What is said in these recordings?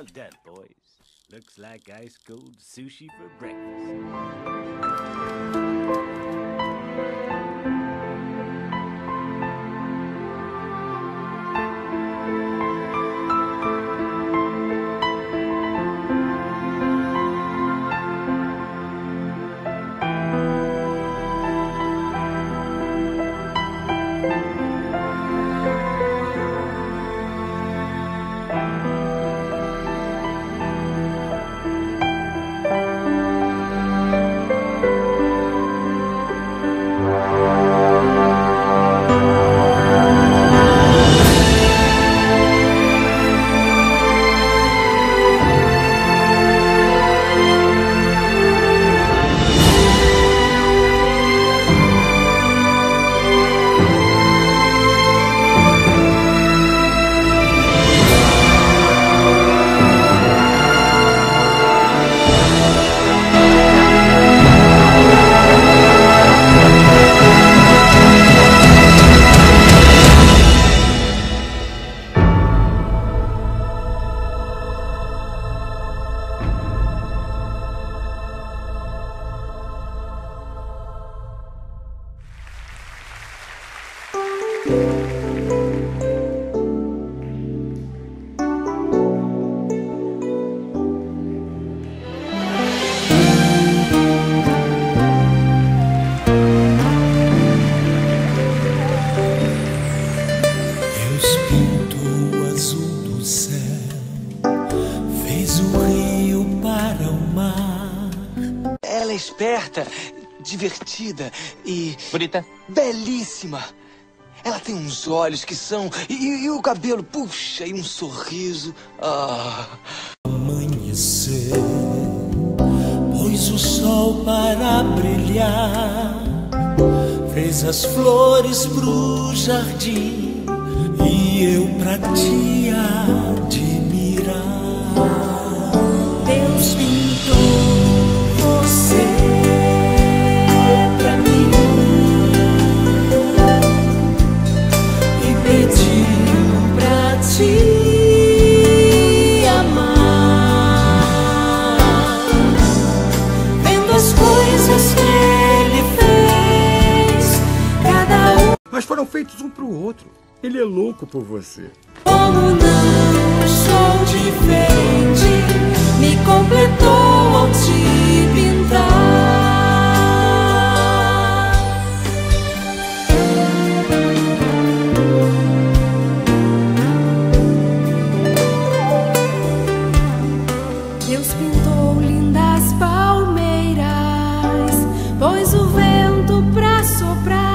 Well done, boys. Looks like ice cold sushi for breakfast. Deus pintou o azul do céu, fez o rio para o mar. Ela é esperta, divertida e... Bonita? belíssima. Ela tem uns olhos que são... E o cabelo, puxa, e um sorriso. Ah. Amanhecer, pôs o sol para brilhar, fez as flores pro jardim e eu pra te admirar. Deus pintou você pra mim e pediu pra te mas foram feitos um pro outro. Ele é louco por você. Como não sou diferente, me completou ao te pintar. Deus pintou lindas palmeiras, pôs o vento pra soprar.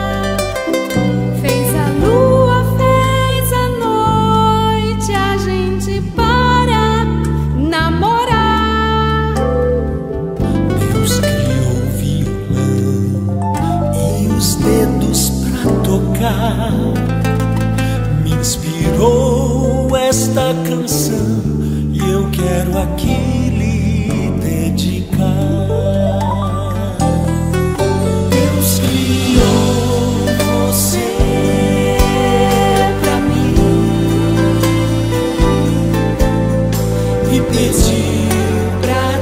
Me inspirou esta canção e eu quero aqui lhe dedicar. Deus criou você pra mim e pediu pra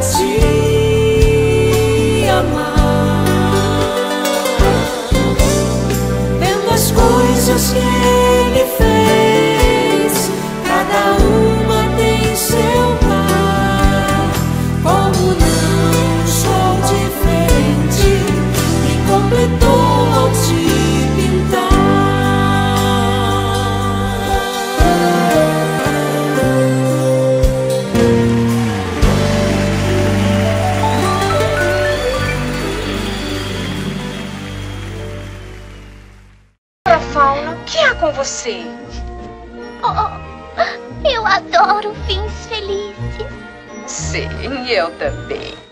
te amar. Coisas que ele fez, cada uma tem seu par. Como não sou diferente, me completou ao te pintar. Fauna, o que há com você? Oh, eu adoro fins felizes. Sim, eu também.